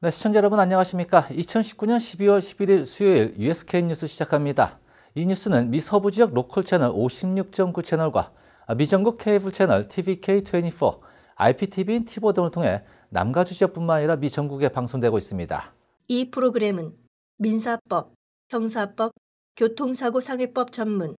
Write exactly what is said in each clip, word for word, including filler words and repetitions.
네, 시청자 여러분 안녕하십니까? 이천십구 년 십이월 십일일 수요일 유에스케이 뉴스 시작합니다. 이 뉴스는 미 서부 지역 로컬 채널 오십육 점 구 채널과 미 전국 케이블 채널 티비케이 이십사, 아이피티비인 티보 등을 통해 남가주 지역뿐만 아니라 미 전국에 방송되고 있습니다. 이 프로그램은 민사법, 형사법, 교통사고 상해법 전문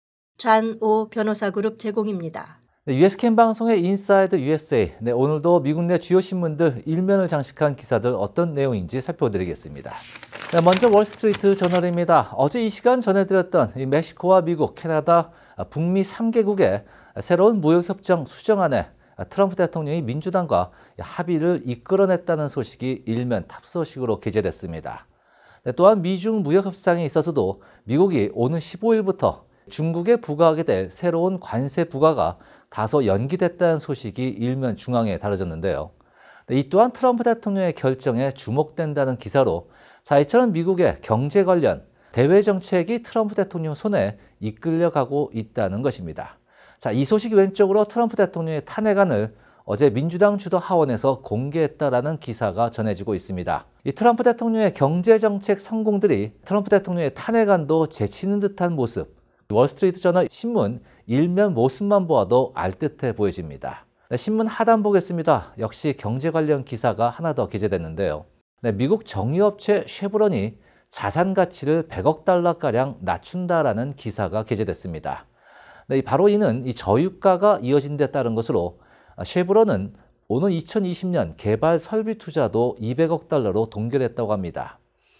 잔오 변호사그룹 제공입니다. 네, 유에스케이 방송의 인사이드 유에스에이. 네, 오늘도 미국 내 주요 신문들 일면을 장식한 기사들 어떤 내용인지 살펴드리겠습니다. 네, 먼저 월스트리트 저널입니다. 어제 이 시간 전해드렸던 이 멕시코와 미국, 캐나다, 북미 삼 개국의 새로운 무역협정 수정안에 트럼프 대통령이 민주당과 합의를 이끌어냈다는 소식이 일면 탑소식으로 게재됐습니다. 네, 또한 미중 무역협상에 있어서도 미국이 오는 십오일부터 중국에 부과하게 될 새로운 관세 부과가 다소 연기됐다는 소식이 일면 중앙에 다뤄졌는데요. 네, 이 또한 트럼프 대통령의 결정에 주목된다는 기사로 자, 이처럼 미국의 경제 관련 대외 정책이 트럼프 대통령 손에 이끌려가고 있다는 것입니다. 자, 이 소식이 왼쪽으로 트럼프 대통령의 탄핵안을 어제 민주당 주도 하원에서 공개했다라는 기사가 전해지고 있습니다. 이 트럼프 대통령의 경제정책 성공들이 트럼프 대통령의 탄핵안도 제치는 듯한 모습, 월스트리트 저널 신문 일면 모습만 보아도 알듯해 보여집니다. 네, 신문 하단 보겠습니다. 역시 경제 관련 기사가 하나 더 게재됐는데요. 네, 미국 정유업체 쉐브론이 자산 가치를 백억 달러가량 낮춘다라는 기사가 게재됐습니다. 네, 바로 이는 이 저유가가 이어진 데 따른 것으로 쉐브론은 오는 이천이십 년 개발 설비 투자도 이백억 달러로 동결했다고 합니다.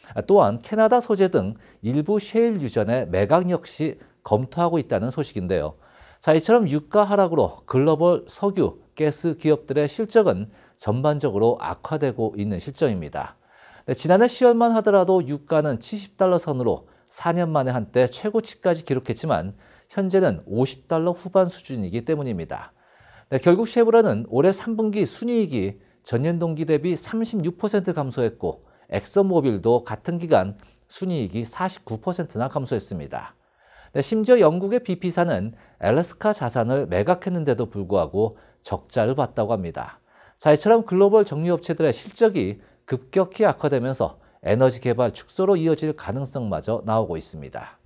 또한 캐나다 소재 등 일부 셰일 유전의 매각 역시 검토하고 있다는 소식인데요. 자, 이처럼 유가 하락으로 글로벌 석유, 가스 기업들의 실적은 전반적으로 악화되고 있는 실정입니다. 네, 지난해 시월만 하더라도 유가는 칠십 달러 선으로 사 년 만에 한때 최고치까지 기록했지만 현재는 오십 달러 후반 수준이기 때문입니다. 네, 결국 쉐브론은 올해 삼 분기 순이익이 전년 동기 대비 삼십육 퍼센트 감소했고 엑선모빌도 같은 기간 순이익이 사십구 퍼센트나 감소했습니다. 네, 심지어 영국의 비피사는 엘래스카 자산을 매각했는데도 불구하고 적자를 봤다고 합니다. 자, 이처럼 글로벌 정유업체들의 실적이 급격히 악화되면서 에너지 개발 축소로 이어질 가능성마저 나오고 있습니다.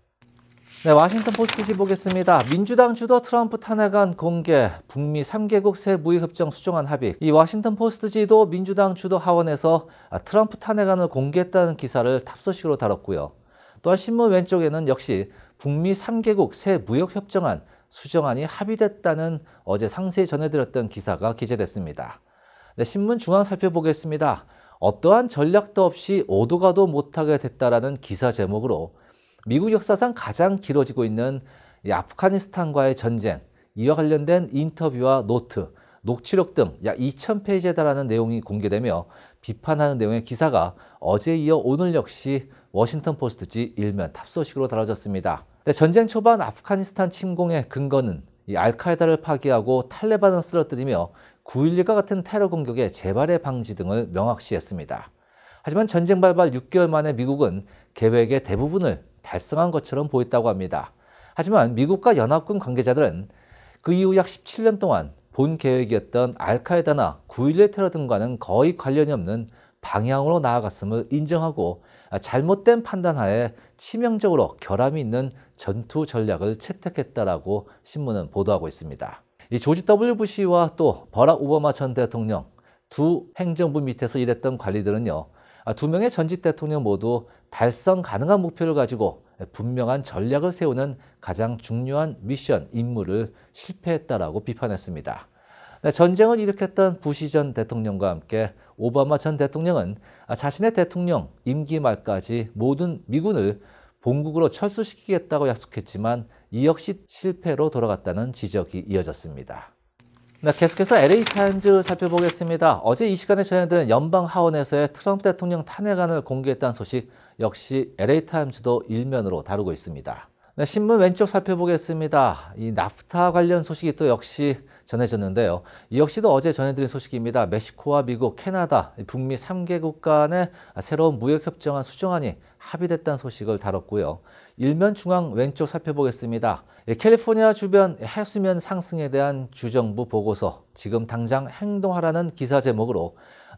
네, 워싱턴 포스트지 보겠습니다. 민주당 주도 트럼프 탄핵안 공개, 북미 삼 개국 새 무역협정 수정안 합의. 이 워싱턴 포스트지도 민주당 주도 하원에서 트럼프 탄핵안을 공개했다는 기사를 탑소식으로 다뤘고요. 또한 신문 왼쪽에는 역시 북미 삼 개국 새 무역협정안 수정안이 합의됐다는 어제 상세히 전해드렸던 기사가 기재됐습니다. 네, 신문 중앙 살펴보겠습니다. 어떠한 전략도 없이 오도 가도 못하게 됐다라는 기사 제목으로 미국 역사상 가장 길어지고 있는 이 아프가니스탄과의 전쟁, 이와 관련된 인터뷰와 노트, 녹취록 등 약 이천 페이지에 달하는 내용이 공개되며 비판하는 내용의 기사가 어제 이어 오늘 역시 워싱턴 포스트지 일면 탑소식으로 다뤄졌습니다. 네, 전쟁 초반 아프가니스탄 침공의 근거는 이 알카에다를 파기하고 탈레반을 쓰러뜨리며 구일일과 같은 테러 공격의 재발의 방지 등을 명확시했습니다. 하지만 전쟁 발발 육 개월 만에 미국은 계획의 대부분을 달성한 것처럼 보였다고 합니다. 하지만 미국과 연합군 관계자들은 그 이후 약 십칠 년 동안 본 계획이었던 알카에다나 구일일 테러 등과는 거의 관련이 없는 방향으로 나아갔음을 인정하고 잘못된 판단하에 치명적으로 결함이 있는 전투 전략을 채택했다라고 신문은 보도하고 있습니다. 이 조지 더블유 부시와 또 버락 오바마 전 대통령 두 행정부 밑에서 일했던 관리들은요, 두 명의 전직 대통령 모두 달성 가능한 목표를 가지고 분명한 전략을 세우는 가장 중요한 미션, 임무를 실패했다라고 비판했습니다. 네, 전쟁을 일으켰던 부시 전 대통령과 함께 오바마 전 대통령은 자신의 대통령 임기 말까지 모든 미군을 본국으로 철수시키겠다고 약속했지만 이 역시 실패로 돌아갔다는 지적이 이어졌습니다. 네, 계속해서 엘에이타임즈 살펴보겠습니다. 어제 이 시간에 전해드린 연방 하원에서의 트럼프 대통령 탄핵안을 공개했다는 소식 역시 엘에이타임즈도 일면으로 다루고 있습니다. 네, 신문 왼쪽 살펴보겠습니다. 이 나프타 관련 소식이 또 역시 전해졌는데요. 이 역시도 어제 전해드린 소식입니다. 멕시코와 미국, 캐나다, 북미 삼 개국 간의 새로운 무역협정안 수정안이 합의됐다는 소식을 다뤘고요. 일면 중앙 왼쪽 살펴보겠습니다. 캘리포니아 주변 해수면 상승에 대한 주정부 보고서, 지금 당장 행동하라는 기사 제목으로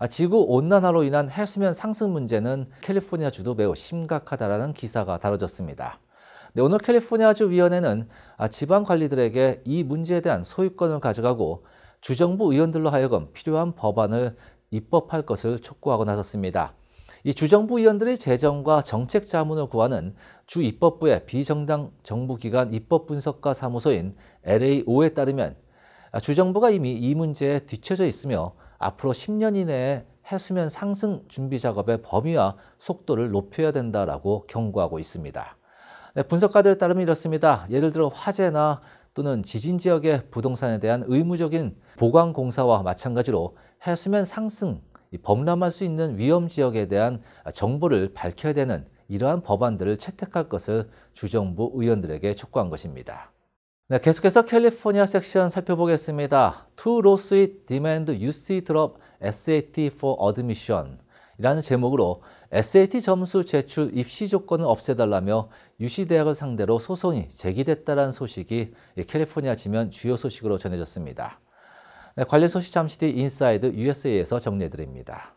지구 온난화로 인한 해수면 상승 문제는 캘리포니아주도 매우 심각하다라는 기사가 다뤄졌습니다. 네, 오늘 캘리포니아주 위원회는 지방 관리들에게 이 문제에 대한 소유권을 가져가고 주정부 의원들로 하여금 필요한 법안을 입법할 것을 촉구하고 나섰습니다. 이 주정부 의원들의 재정과 정책 자문을 구하는 주 입법부의 비정당 정부기관 입법분석가 사무소인 엘에이오에 따르면 주정부가 이미 이 문제에 뒤처져 있으며 앞으로 십 년 이내에 해수면 상승 준비 작업의 범위와 속도를 높여야 된다라고 경고하고 있습니다. 네, 분석가들에 따르면 이렇습니다. 예를 들어 화재나 또는 지진 지역의 부동산에 대한 의무적인 보강 공사와 마찬가지로 해수면 상승, 범람할 수 있는 위험 지역에 대한 정보를 밝혀야 되는 이러한 법안들을 채택할 것을 주정부 의원들에게 촉구한 것입니다. 네, 계속해서 캘리포니아 섹션 살펴보겠습니다. To lawsuit demand 유씨 drop 에스에이티 for admission 이라는 제목으로 에스에이티 점수 제출 입시 조건을 없애달라며 유씨 대학을 상대로 소송이 제기됐다는 소식이 캘리포니아 지면 주요 소식으로 전해졌습니다. 네, 관련 소식 잠시 뒤 인사이드 유에스에이에서 정리해드립니다.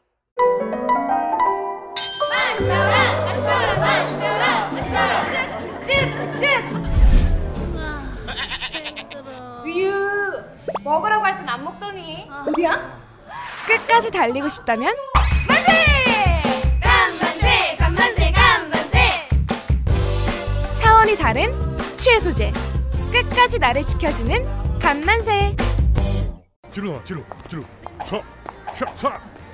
마셔라 마셔라 마셔라 마셔라 찝찝찝찝 위유 먹으라고 할 땐 안 먹더니 어디야? 끝까지 달리고 싶다면 만세! 간만세 간만세 간만세 차원이 다른 수치의 소재 끝까지 나를 지켜주는 간만세. 뒤로 나와 뒤로 뒤로 서 서 서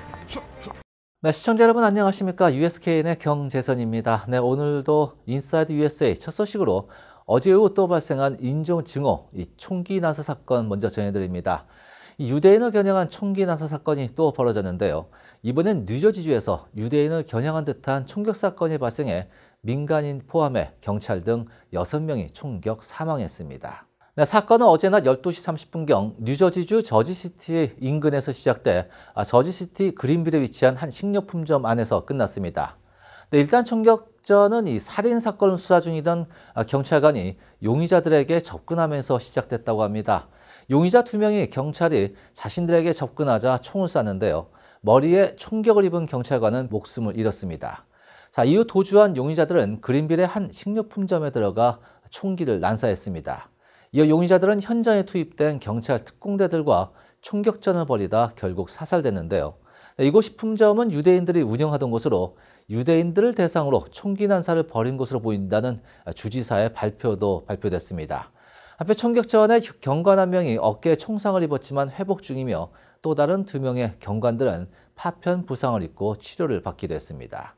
서 네, 시청자 여러분 안녕하십니까? 유에스케이엔의 경재선입니다. 네, 오늘도 인사이드 유에스에이 첫 소식으로 어제 이후 또 발생한 인종 증오, 이 총기 난사 사건 먼저 전해드립니다. 이 유대인을 겨냥한 총기 난사 사건이 또 벌어졌는데요. 이번엔 뉴저지주에서 유대인을 겨냥한 듯한 총격 사건이 발생해 민간인 포함해 경찰 등 여섯 명이 총격 사망했습니다. 네, 사건은 어제 낮 열두 시 삼십 분경 뉴저지주 저지시티 인근에서 시작돼 저지시티 그린빌에 위치한 한 식료품점 안에서 끝났습니다. 네, 일단 총격전은 이 살인 사건을 수사 중이던 경찰관이 용의자들에게 접근하면서 시작됐다고 합니다. 용의자 두 명이 경찰이 자신들에게 접근하자 총을 쐈는데요. 머리에 총격을 입은 경찰관은 목숨을 잃었습니다. 자, 이후 도주한 용의자들은 그린빌의 한 식료품점에 들어가 총기를 난사했습니다. 이어 용의자들은 현장에 투입된 경찰 특공대들과 총격전을 벌이다 결국 사살됐는데요. 이곳 식품점은 유대인들이 운영하던 곳으로 유대인들을 대상으로 총기 난사를 벌인 것으로 보인다는 주지사의 발표도 발표됐습니다. 한편 총격전에 경관 한 명이 어깨에 총상을 입었지만 회복 중이며 또 다른 두 명의 경관들은 파편 부상을 입고 치료를 받기도 했습니다.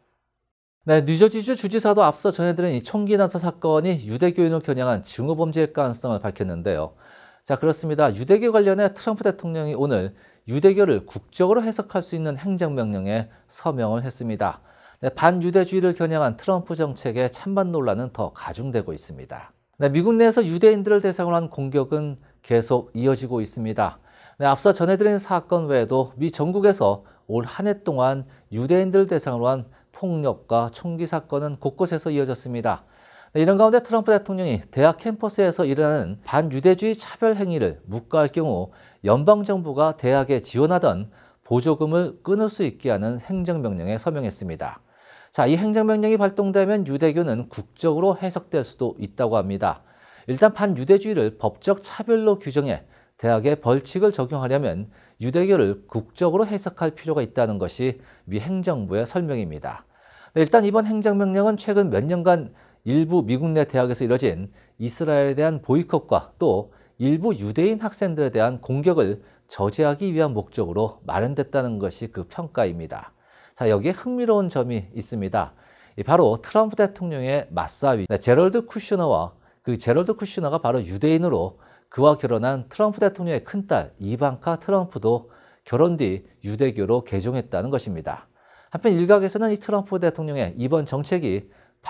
네, 뉴저지주 주지사도 앞서 전해드린 이 총기 난사 사건이 유대교인을 겨냥한 증오범죄일 가능성을 밝혔는데요. 자, 그렇습니다. 유대교 관련해 트럼프 대통령이 오늘 유대교를 국적으로 해석할 수 있는 행정명령에 서명을 했습니다. 네, 반유대주의를 겨냥한 트럼프 정책의 찬반 논란은 더 가중되고 있습니다. 네, 미국 내에서 유대인들을 대상으로 한 공격은 계속 이어지고 있습니다. 네, 앞서 전해드린 사건 외에도 미 전국에서 올 한 해 동안 유대인들을 대상으로 한 폭력과 총기 사건은 곳곳에서 이어졌습니다. 네, 이런 가운데 트럼프 대통령이 대학 캠퍼스에서 일어나는 반유대주의 차별 행위를 묵과할 경우 연방정부가 대학에 지원하던 보조금을 끊을 수 있게 하는 행정명령에 서명했습니다. 자, 이 행정명령이 발동되면 유대교는 국적으로 해석될 수도 있다고 합니다. 일단 반유대주의를 법적 차별로 규정해 대학에 벌칙을 적용하려면 유대교를 국적으로 해석할 필요가 있다는 것이 미 행정부의 설명입니다. 네, 일단 이번 행정명령은 최근 몇 년간 일부 미국 내 대학에서 이뤄진 이스라엘에 대한 보이콧과 또 일부 유대인 학생들에 대한 공격을 저지하기 위한 목적으로 마련됐다는 것이 그 평가입니다. 자, 여기에 흥미로운 점이 있습니다. 바로 트럼프 대통령의 맞사위 제럴드 쿠슈너와 그 제럴드 쿠슈너가 바로 유대인으로 그와 결혼한 트럼프 대통령의 큰딸 이방카 트럼프도 결혼 뒤 유대교로 개종했다는 것입니다. 한편 일각에서는 이 트럼프 대통령의 이번 정책이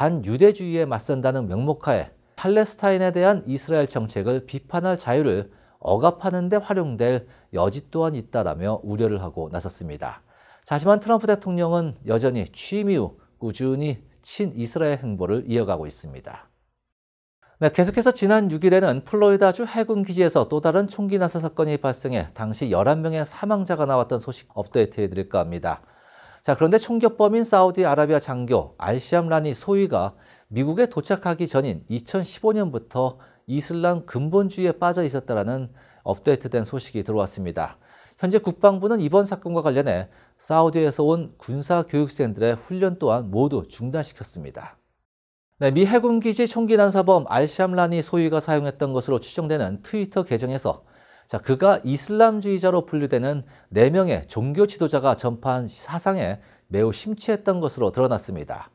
반유대주의에 맞선다는 명목하에 팔레스타인에 대한 이스라엘 정책을 비판할 자유를 억압하는 데 활용될 여지 또한 있다라며 우려를 하고 나섰습니다. 하지만 트럼프 대통령은 여전히 취임 이후 꾸준히 친이스라엘 행보를 이어가고 있습니다. 네, 계속해서 지난 육 일에는 플로리다주 해군 기지에서 또 다른 총기 난사 사건이 발생해 당시 열한 명의 사망자가 나왔던 소식 업데이트해 드릴까 합니다. 자, 그런데 총격범인 사우디아라비아 장교 알시암 라니 소위가 미국에 도착하기 전인 이천십오 년부터 이슬람 근본주의에 빠져 있었다라는 업데이트된 소식이 들어왔습니다. 현재 국방부는 이번 사건과 관련해 사우디에서 온 군사 교육생들의 훈련 또한 모두 중단시켰습니다. 네, 미 해군기지 총기 난사범 알시암 라니 소위가 사용했던 것으로 추정되는 트위터 계정에서 자, 그가 이슬람주의자로 분류되는 네 명의 종교 지도자가 전파한 사상에 매우 심취했던 것으로 드러났습니다.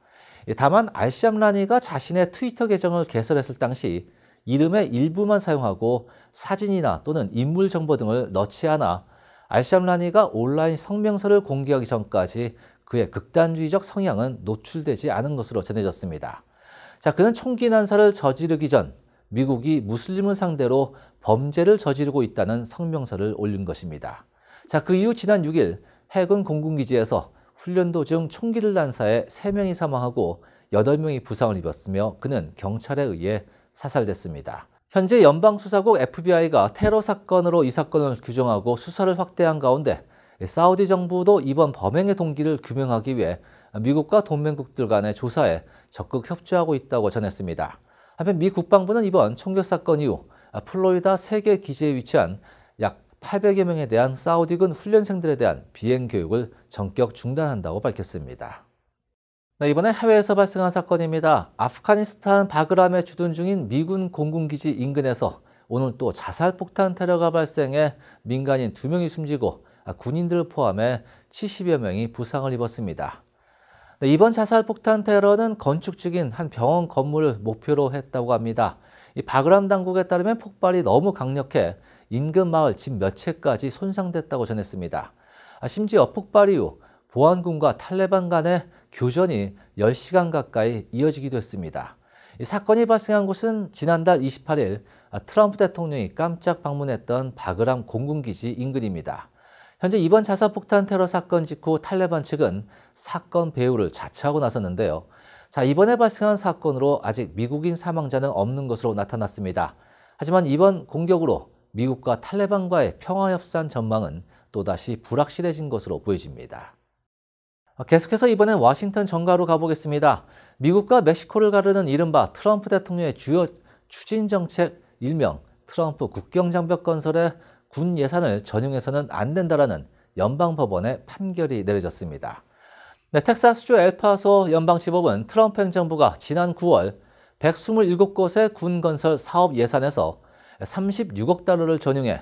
다만 알시암 라니가 자신의 트위터 계정을 개설했을 당시 이름의 일부만 사용하고 사진이나 또는 인물 정보 등을 넣지 않아 알시암 라니가 온라인 성명서를 공개하기 전까지 그의 극단주의적 성향은 노출되지 않은 것으로 전해졌습니다. 자, 그는 총기 난사를 저지르기 전 미국이 무슬림을 상대로 범죄를 저지르고 있다는 성명서를 올린 것입니다. 자, 그 이후 지난 육 일 해군 공군기지에서 훈련 도중 총기를 난사해 세 명이 사망하고 여덟 명이 부상을 입었으며 그는 경찰에 의해 사살됐습니다. 현재 연방수사국 에프비아이가 테러 사건으로 이 사건을 규정하고 수사를 확대한 가운데 사우디 정부도 이번 범행의 동기를 규명하기 위해 미국과 동맹국들 간의 조사에 적극 협조하고 있다고 전했습니다. 한편 미 국방부는 이번 총격 사건 이후 플로리다 세 개 기지에 위치한 약 팔백여 명에 대한 사우디군 훈련생들에 대한 비행 교육을 전격 중단한다고 밝혔습니다. 네, 이번에 해외에서 발생한 사건입니다. 아프가니스탄 바그람에 주둔 중인 미군 공군기지 인근에서 오늘 또 자살폭탄 테러가 발생해 민간인 두 명이 숨지고 군인들을 포함해 칠십여 명이 부상을 입었습니다. 네, 이번 자살폭탄 테러는 건축 중인 한 병원 건물을 목표로 했다고 합니다. 이 바그람 당국에 따르면 폭발이 너무 강력해 인근 마을 집 몇 채까지 손상됐다고 전했습니다. 심지어 폭발 이후 보안군과 탈레반 간의 교전이 열 시간 가까이 이어지기도 했습니다. 이 사건이 발생한 곳은 지난달 이십팔 일 트럼프 대통령이 깜짝 방문했던 바그람 공군기지 인근입니다. 현재 이번 자살폭탄 테러 사건 직후 탈레반 측은 사건 배후를 자처하고 나섰는데요. 자, 이번에 발생한 사건으로 아직 미국인 사망자는 없는 것으로 나타났습니다. 하지만 이번 공격으로 미국과 탈레반과의 평화협상 전망은 또다시 불확실해진 것으로 보여집니다. 계속해서 이번엔 워싱턴 정가로 가보겠습니다. 미국과 멕시코를 가르는 이른바 트럼프 대통령의 주요 추진 정책 일명 트럼프 국경장벽 건설에 군 예산을 전용해서는 안 된다라는 연방법원의 판결이 내려졌습니다. 네, 텍사스주 엘파소 연방지법은 트럼프 행정부가 지난 구월 백이십칠 곳의 군 건설 사업 예산에서 삼십육억 달러를 전용해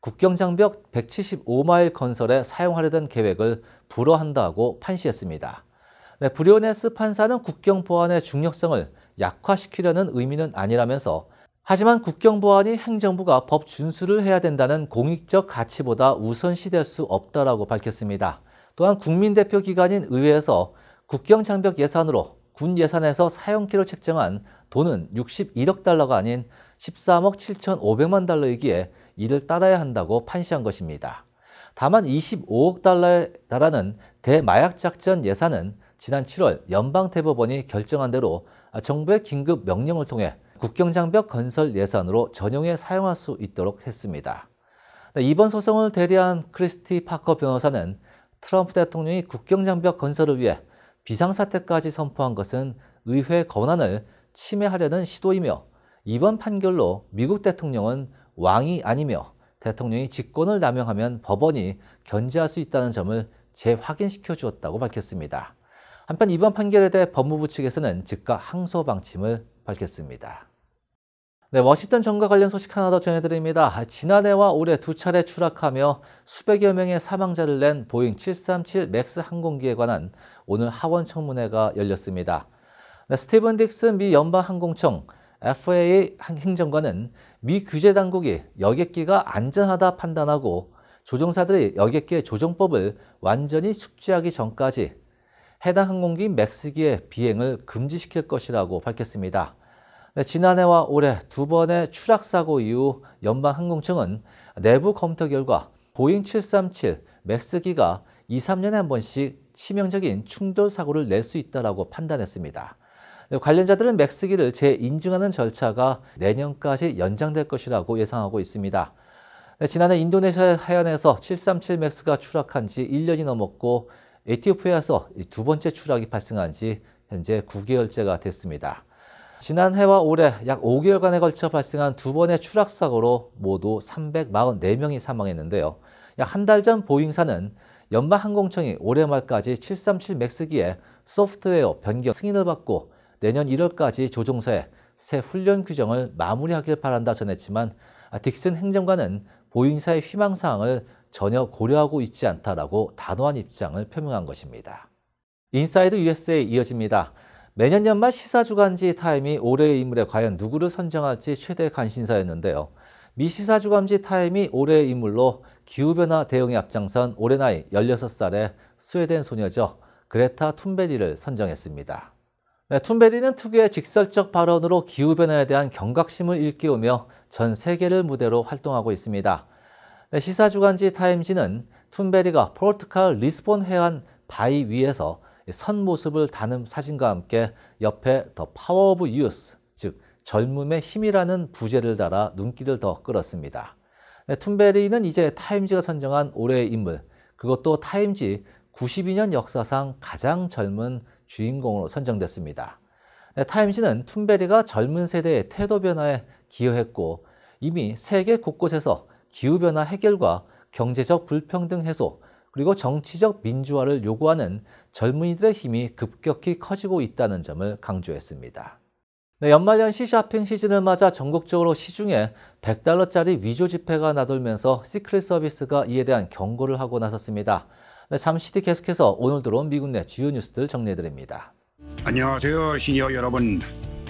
국경장벽 백칠십오 마일 건설에 사용하려던 계획을 불허한다고 판시했습니다. 네, 브리오네스 판사는 국경 보안의 중요성을 약화시키려는 의미는 아니라면서 하지만 국경 보안이 행정부가 법 준수를 해야 된다는 공익적 가치보다 우선시될 수 없다라고 밝혔습니다. 또한 국민대표 기관인 의회에서 국경장벽 예산으로 군 예산에서 사용키로 책정한 돈은 육십일억 달러가 아닌 십삼억 칠천오백만 달러이기에 이를 따라야 한다고 판시한 것입니다. 다만 이십오억 달러에 달하는 대마약 작전 예산은 지난 칠월 연방대법원이 결정한 대로 정부의 긴급 명령을 통해 국경장벽 건설 예산으로 전용해 사용할 수 있도록 했습니다. 이번 소송을 대리한 크리스티 파커 변호사는 트럼프 대통령이 국경장벽 건설을 위해 비상사태까지 선포한 것은 의회 권한을 침해하려는 시도이며 이번 판결로 미국 대통령은 왕이 아니며 대통령이 직권을 남용하면 법원이 견제할 수 있다는 점을 재확인시켜 주었다고 밝혔습니다. 한편 이번 판결에 대해 법무부 측에서는 즉각 항소 방침을 밝혔습니다. 네, 워싱턴 정가 관련 소식 하나 더 전해드립니다. 지난해와 올해 두 차례 추락하며 수백여 명의 사망자를 낸 보잉 칠삼칠 맥스 항공기에 관한 오늘 하원 청문회가 열렸습니다. 네, 스티븐 딕슨 미 연방항공청 에프에이에이 행정관은 미 규제 당국이 여객기가 안전하다 판단하고 조종사들이 여객기의 조종법을 완전히 숙지하기 전까지 해당 항공기 맥스기의 비행을 금지시킬 것이라고 밝혔습니다. 네, 지난해와 올해 두 번의 추락 사고 이후 연방항공청은 내부 검토 결과 보잉 칠삼칠 맥스기가 이, 삼 년에 한 번씩 치명적인 충돌 사고를 낼 수 있다고 판단했습니다. 관련자들은 맥스기를 재인증하는 절차가 내년까지 연장될 것이라고 예상하고 있습니다. 지난해 인도네시아 해안에서 칠삼칠 맥스가 추락한 지 일 년이 넘었고 에티오피아에서 두 번째 추락이 발생한 지 현재 구 개월째가 됐습니다. 지난해와 올해 약 오 개월간에 걸쳐 발생한 두 번의 추락 사고로 모두 삼백사십사 명이 사망했는데요. 약 한 달 전 보잉사는 연방항공청이 올해 말까지 칠삼칠 맥스기의 소프트웨어 변경 승인을 받고 내년 일월까지 조종사의 새 훈련 규정을 마무리하길 바란다 전했지만 딕슨 행정관은 보잉사의 희망사항을 전혀 고려하고 있지 않다라고 단호한 입장을 표명한 것입니다. 인사이드 유에스에이 이어집니다. 매년 연말 시사주간지 타임이 올해의 인물에 과연 누구를 선정할지 최대 관심사였는데요. 미 시사주간지 타임이 올해의 인물로 기후변화 대응에 앞장선 올해 나이 열여섯 살의 스웨덴 소녀죠. 그레타 툰베리를 선정했습니다. 네, 툰베리는 특유의 직설적 발언으로 기후변화에 대한 경각심을 일깨우며 전 세계를 무대로 활동하고 있습니다. 네, 시사주간지 타임지는 툰베리가 포르투갈 리스본 해안 바위 위에서 선 모습을 담은 사진과 함께 옆에 더 파워 오브 유스, 즉 젊음의 힘이라는 부제를 달아 눈길을 더 끌었습니다. 네, 툰베리는 이제 타임지가 선정한 올해의 인물, 그것도 타임지 구십이 년 역사상 가장 젊은 주인공으로 선정됐습니다. 네, 타임지는 툰베리가 젊은 세대의 태도 변화에 기여했고 이미 세계 곳곳에서 기후변화 해결과 경제적 불평등 해소, 그리고 정치적 민주화를 요구하는 젊은이들의 힘이 급격히 커지고 있다는 점을 강조했습니다. 네, 연말연시 쇼핑 시즌을 맞아 전국적으로 시중에 백 달러짜리 위조 지폐가 나돌면서 시크릿 서비스가 이에 대한 경고를 하고 나섰습니다. 네, 잠시 뒤 계속해서 오늘 들어온 미국 내 주요 뉴스들 정리해드립니다. 안녕하세요, 시니어 여러분.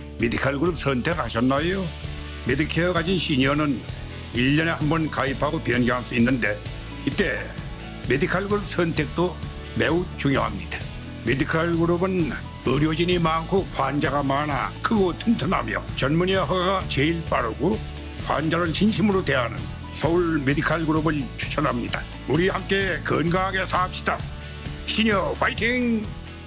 메디칼 그룹 선택하셨나요? 메디케어 가진 시니어는 일 년에 한 번 가입하고 변경할 수 있는데 이때 메디칼 그룹 선택도 매우 중요합니다. 메디칼 그룹은 의료진이 많고 환자가 많아 크고 튼튼하며 전문의 허가가 제일 빠르고 환자를 진심으로 대하는 서울 메디칼 그룹을 추천합니다. 우리 함께 건강하게 삽시다. 시니어 파이팅!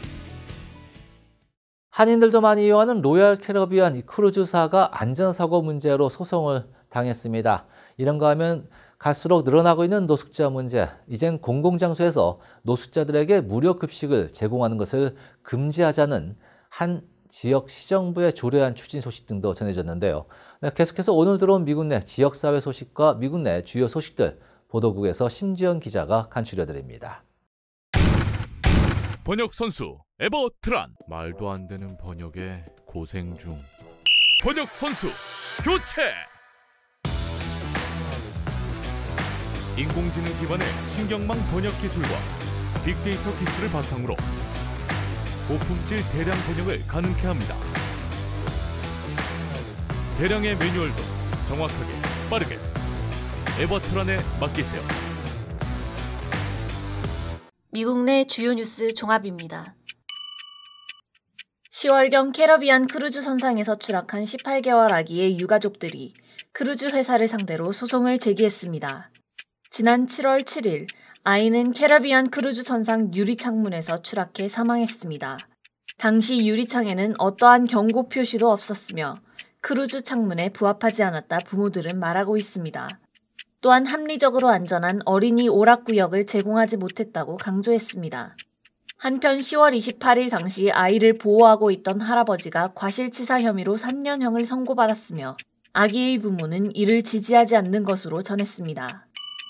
한인들도 많이 이용하는 로얄 캐러비안 크루즈사가 안전사고 문제로 소송을 당했습니다. 이런가 하면 갈수록 늘어나고 있는 노숙자 문제, 이젠 공공장소에서 노숙자들에게 무료 급식을 제공하는 것을 금지하자는 한 지역 시정부의 조례안 추진 소식 등도 전해졌는데요. 네, 계속해서 오늘 들어온 미국 내 지역사회 소식과 미국 내 주요 소식들, 보도국에서 심지연 기자가 간추려드립니다. 번역 선수 에버트란. 말도 안 되는 번역에 고생 중. 번역 선수 교체. 인공지능 기반의 신경망 번역 기술과 빅데이터 기술을 바탕으로 고품질 대량 번역을 가능케 합니다. 대량의 매뉴얼도 정확하게 빠르게 에버트란에 맡기세요. 미국 내 주요 뉴스 종합입니다. 시월경 캐러비안 크루즈 선상에서 추락한 십팔 개월 아기의 유가족들이 크루즈 회사를 상대로 소송을 제기했습니다. 지난 칠월 칠일 아이는 캐러비안 크루즈 선상 유리창문에서 추락해 사망했습니다. 당시 유리창에는 어떠한 경고 표시도 없었으며 크루즈 창문에 부합하지 않았다 부모들은 말하고 있습니다. 또한 합리적으로 안전한 어린이 오락구역을 제공하지 못했다고 강조했습니다. 한편 시월 이십팔일 당시 아이를 보호하고 있던 할아버지가 과실치사 혐의로 삼 년형을 선고받았으며 아기의 부모는 이를 지지하지 않는 것으로 전했습니다.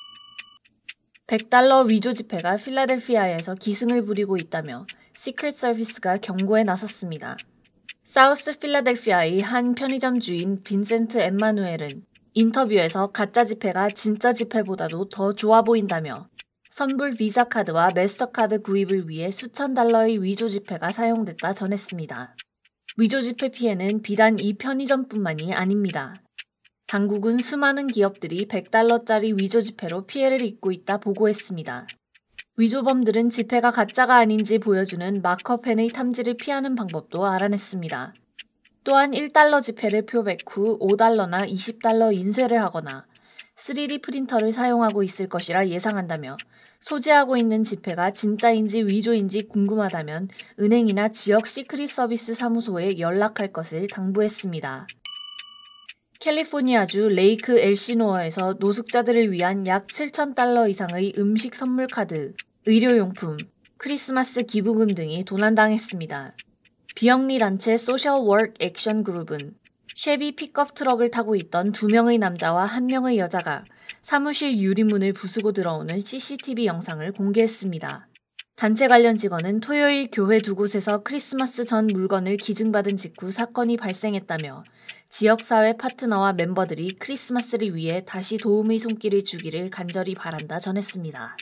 백 달러 위조 지폐가 필라델피아에서 기승을 부리고 있다며 시크릿 서비스가 경고에 나섰습니다. 사우스 필라델피아의 한 편의점 주인 빈센트 엠마누엘은 인터뷰에서 가짜 지폐가 진짜 지폐보다도 더 좋아 보인다며 선불 비자카드와 마스터카드 구입을 위해 수천 달러의 위조 지폐가 사용됐다 전했습니다. 위조 지폐 피해는 비단 이 편의점뿐만이 아닙니다. 당국은 수많은 기업들이 백 달러짜리 위조 지폐로 피해를 입고 있다 보고했습니다. 위조범들은 지폐가 가짜가 아닌지 보여주는 마커펜의 탐지를 피하는 방법도 알아냈습니다. 또한 일 달러 지폐를 표백 후 오 달러나 이십 달러 인쇄를 하거나 쓰리디 프린터를 사용하고 있을 것이라 예상한다며 소지하고 있는 지폐가 진짜인지 위조인지 궁금하다면 은행이나 지역 시크릿 서비스 사무소에 연락할 것을 당부했습니다. 캘리포니아주 레이크 엘시노어에서 노숙자들을 위한 약 칠천 달러 이상의 음식 선물 카드, 의료용품, 크리스마스 기부금 등이 도난당했습니다. 비영리 단체 소셜 워크 액션 그룹은 쉐비 픽업 트럭을 타고 있던 두 명의 남자와 한 명의 여자가 사무실 유리문을 부수고 들어오는 씨씨티비 영상을 공개했습니다. 단체 관련 직원은 토요일 교회 두 곳에서 크리스마스 전 물건을 기증받은 직후 사건이 발생했다며 지역사회 파트너와 멤버들이 크리스마스를 위해 다시 도움의 손길을 주기를 간절히 바란다 전했습니다.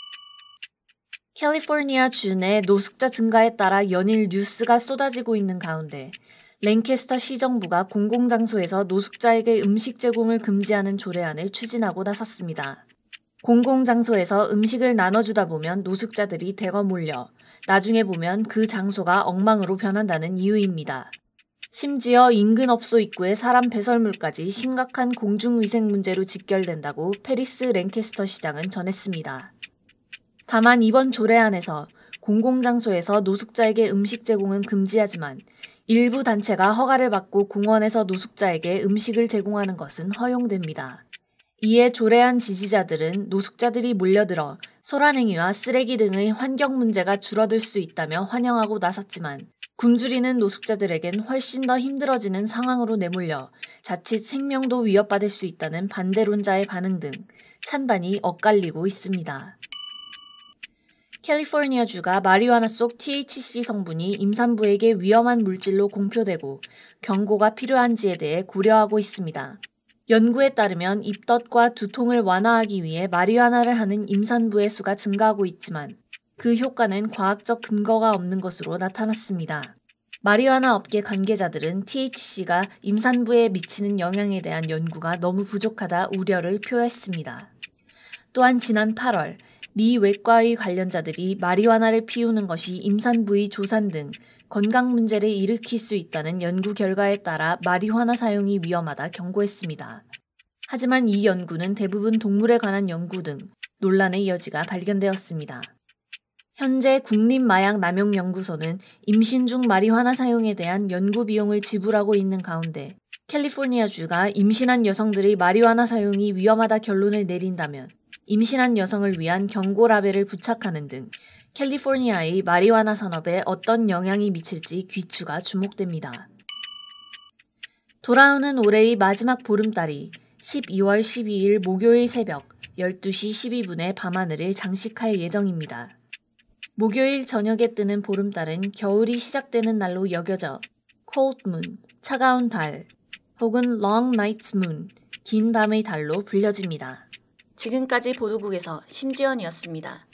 캘리포니아 주 내 노숙자 증가에 따라 연일 뉴스가 쏟아지고 있는 가운데 랭캐스터 시정부가 공공장소에서 노숙자에게 음식 제공을 금지하는 조례안을 추진하고 나섰습니다. 공공장소에서 음식을 나눠주다 보면 노숙자들이 대거 몰려 나중에 보면 그 장소가 엉망으로 변한다는 이유입니다. 심지어 인근 업소 입구의 사람 배설물까지 심각한 공중위생 문제로 직결된다고 페리스 랭캐스터 시장은 전했습니다. 다만 이번 조례안에서 공공장소에서 노숙자에게 음식 제공은 금지하지만 일부 단체가 허가를 받고 공원에서 노숙자에게 음식을 제공하는 것은 허용됩니다. 이에 조례안 지지자들은 노숙자들이 몰려들어 소란행위와 쓰레기 등의 환경 문제가 줄어들 수 있다며 환영하고 나섰지만 굶주리는 노숙자들에겐 훨씬 더 힘들어지는 상황으로 내몰려 자칫 생명도 위협받을 수 있다는 반대론자의 반응 등 찬반이 엇갈리고 있습니다. 캘리포니아주가 마리화나 속 티에이치씨 성분이 임산부에게 위험한 물질로 공표되고 경고가 필요한지에 대해 고려하고 있습니다. 연구에 따르면 입덧과 두통을 완화하기 위해 마리화나를 하는 임산부의 수가 증가하고 있지만 그 효과는 과학적 근거가 없는 것으로 나타났습니다. 마리화나 업계 관계자들은 티에이치씨가 임산부에 미치는 영향에 대한 연구가 너무 부족하다 우려를 표했습니다. 또한 지난 팔월 미 외과의 관련자들이 마리화나를 피우는 것이 임산부의 조산 등 건강 문제를 일으킬 수 있다는 연구 결과에 따라 마리화나 사용이 위험하다 경고했습니다. 하지만 이 연구는 대부분 동물에 관한 연구 등 논란의 여지가 발견되었습니다. 현재 국립마약남용연구소는 임신 중 마리화나 사용에 대한 연구 비용을 지불하고 있는 가운데 캘리포니아주가 임신한 여성들의 마리화나 사용이 위험하다 결론을 내린다면 임신한 여성을 위한 경고 라벨을 부착하는 등 캘리포니아의 마리화나 산업에 어떤 영향이 미칠지 귀추가 주목됩니다. 돌아오는 올해의 마지막 보름달이 십이월 십이일 목요일 새벽 열두 시 십이 분에 밤하늘을 장식할 예정입니다. 목요일 저녁에 뜨는 보름달은 겨울이 시작되는 날로 여겨져 cold moon, 차가운 달, 혹은 long night moon, 긴 밤의 달로 불려집니다. 지금까지 보도국에서 심지연이었습니다.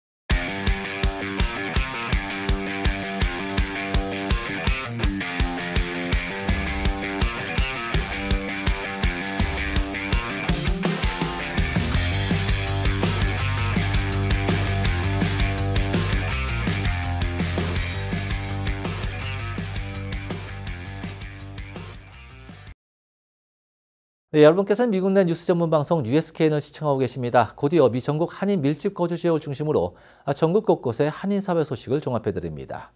네, 여러분께서는 미국 내 뉴스 전문 방송 유에스케이엔을 시청하고 계십니다. 곧이어 미 전국 한인 밀집 거주 지역을 중심으로 전국 곳곳의 한인 사회 소식을 종합해 드립니다.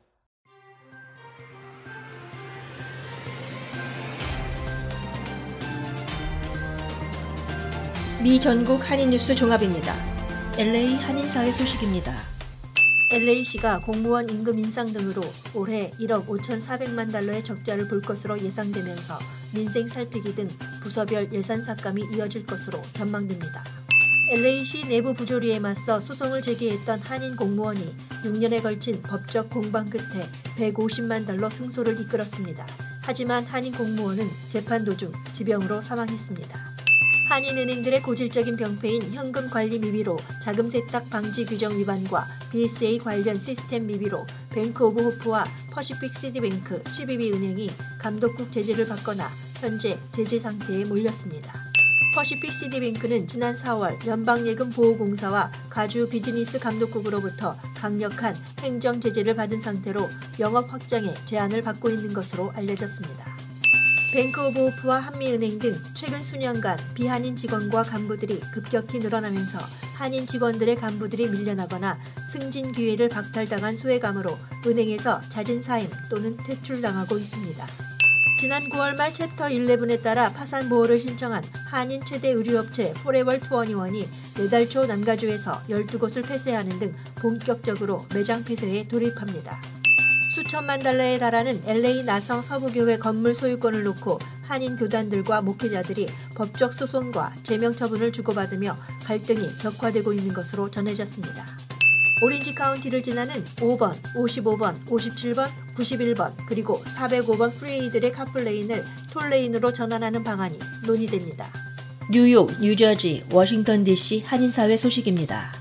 미 전국 한인 뉴스 종합입니다. 엘에이 한인 사회 소식입니다. 엘에이시가 공무원 임금 인상 등으로 올해 일억 오천사백만 달러의 적자를 볼 것으로 예상되면서 민생 살피기 등 부서별 예산 삭감이 이어질 것으로 전망됩니다. 엘에이시 내부 부조리에 맞서 소송을 제기했던 한인 공무원이 육 년에 걸친 법적 공방 끝에 백오십만 달러 승소를 이끌었습니다. 하지만 한인 공무원은 재판 도중 지병으로 사망했습니다. 한인은행들의 고질적인 병폐인 현금 관리 미비로 자금 세탁 방지 규정 위반과 비에스에이 관련 시스템 미비로 뱅크 오브 호프와 퍼시픽 시티뱅크 씨비비 은행이 감독국 제재를 받거나 현재 제재 상태에 몰렸습니다. 퍼시픽 시티뱅크는 지난 사월 연방예금보호공사와 가주 비즈니스 감독국으로부터 강력한 행정 제재를 받은 상태로 영업 확장에 제한을 받고 있는 것으로 알려졌습니다. 뱅크 오브 호프와 한미은행 등 최근 수년간 비한인 직원과 간부들이 급격히 늘어나면서 한인 직원들의 간부들이 밀려나거나 승진 기회를 박탈당한 소외감으로 은행에서 잦은 사임 또는 퇴출당하고 있습니다. 지난 구월 말 챕터 십일에 따라 파산 보호를 신청한 한인 최대 의류업체 포레월 이십일이 내달 초 남가주에서 열두 곳을 폐쇄하는 등 본격적으로 매장 폐쇄에 돌입합니다. 수천만 달러에 달하는 엘에이 나성 서부교회 건물 소유권을 놓고 한인 교단들과 목회자들이 법적 소송과 제명 처분을 주고받으며 갈등이 격화되고 있는 것으로 전해졌습니다. 오렌지 카운티를 지나는 오 번, 오십오 번, 오십칠 번, 구십일 번 그리고 사백오 번 프리웨이들의 카플레인을 톨레인으로 전환하는 방안이 논의됩니다. 뉴욕, 뉴저지, 워싱턴 디씨 한인사회 소식입니다.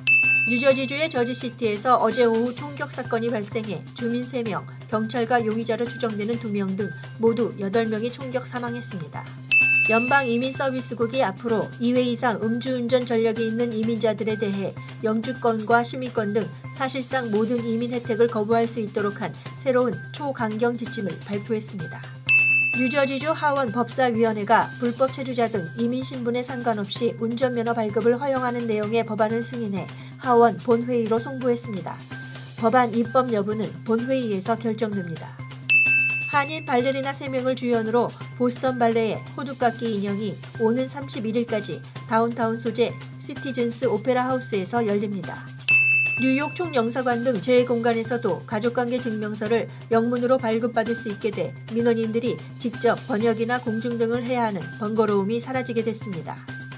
뉴저지주의 저지시티에서 어제 오후 총격 사건이 발생해 주민 세 명, 경찰과 용의자로 추정되는 두 명 등 모두 여덟 명이 총격 사망했습니다. 연방이민서비스국이 앞으로 이 회 이상 음주운전 전력이 있는 이민자들에 대해 영주권과 시민권 등 사실상 모든 이민 혜택을 거부할 수 있도록 한 새로운 초강경 지침을 발표했습니다. 뉴저지주 하원 법사위원회가 불법 체류자 등 이민 신분에 상관없이 운전면허 발급을 허용하는 내용의 법안을 승인해 하원 본회의로 송부했습니다. 법안 입법 여부는 본회의에서 결정됩니다. 한인 발레리나 세 명을 주연으로 보스턴 발레의 호두깎이 인형이 오는 삼십일 일까지 다운타운 소재 시티즌스 오페라 하우스에서 열립니다. 뉴욕 총영사관 등 제공간에서도 가족관계 증명서를 영문으로 발급받을 수 있게 돼 민원인들이 직접 번역이나 공증 등을 해야 하는 번거로움이 사라지게 됐습니다.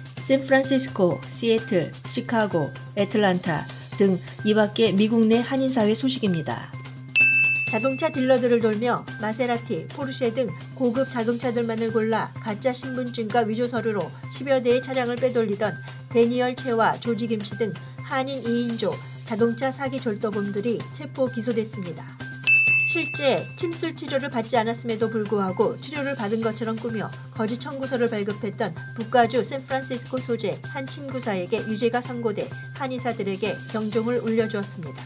샌프란시스코, 시애틀, 시카고, 애틀란타 등 이 밖의 미국 내 한인사회 소식입니다. 자동차 딜러들을 돌며 마세라티, 포르쉐 등 고급 자동차들만을 골라 가짜 신분증과 위조 서류로 십여 대의 차량을 빼돌리던 데니얼 채와 조지 김씨 등 한인 이 인조 자동차 사기 졸도범들이 체포 기소됐습니다. 실제 침술 치료를 받지 않았음에도 불구하고 치료를 받은 것처럼 꾸며 거짓 청구서를 발급했던 북가주 샌프란시스코 소재 한 침구사에게 유죄가 선고돼 한의사들에게 경종을 울려주었습니다.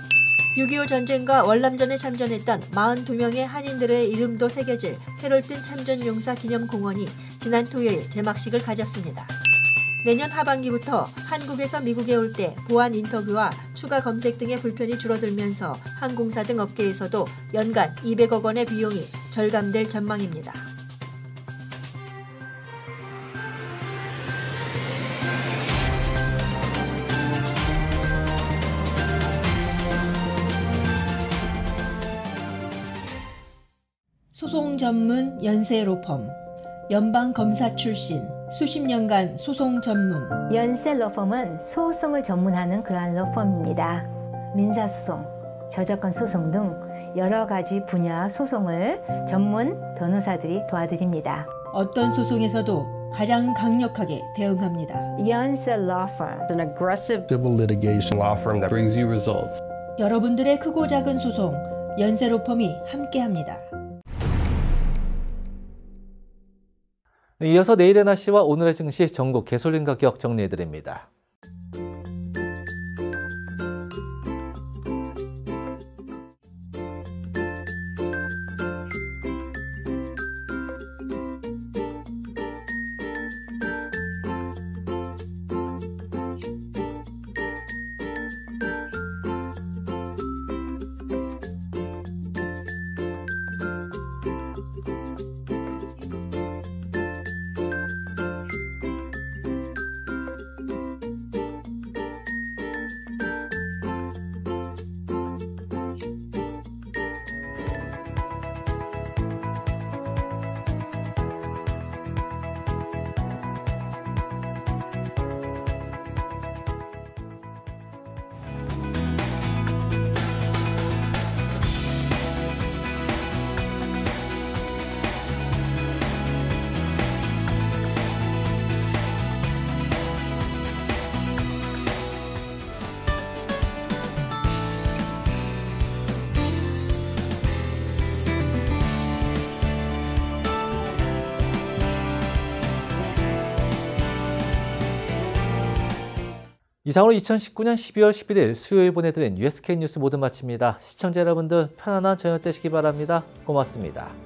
육이오 전쟁과 월남전에 참전했던 사십이 명의 한인들의 이름도 새겨질 헤럴튼 참전용사 기념공원이 지난 토요일 개막식을 가졌습니다. 내년 하반기부터 한국에서 미국에 올 때 보안 인터뷰와 추가 검색 등의 불편이 줄어들면서 항공사 등 업계에서도 연간 이백억 원의 비용이 절감될 전망입니다. 소송 전문 연세 로펌, 연방검사 출신, 수십 년간 소송 전문. 연세 로펌은 소송을 전문하는 그러한 로펌입니다. 민사소송, 저작권 소송 등 여러 가지 분야 소송을 전문 변호사들이 도와드립니다. 어떤 소송에서도 가장 강력하게 대응합니다. 연세 로펌, an aggressive civil litigation law firm that brings you results. 여러분들의 크고 작은 소송, 연세 로펌이 함께합니다. 이어서 내일의 날씨와 오늘의 증시 전국 개솔린 가격 정리해드립니다. 이상으로 이천십구 년 십이월 십일일 수요일 보내드린 유에스케이 뉴스 모두 마칩니다. 시청자 여러분들 편안한 저녁 되시기 바랍니다. 고맙습니다.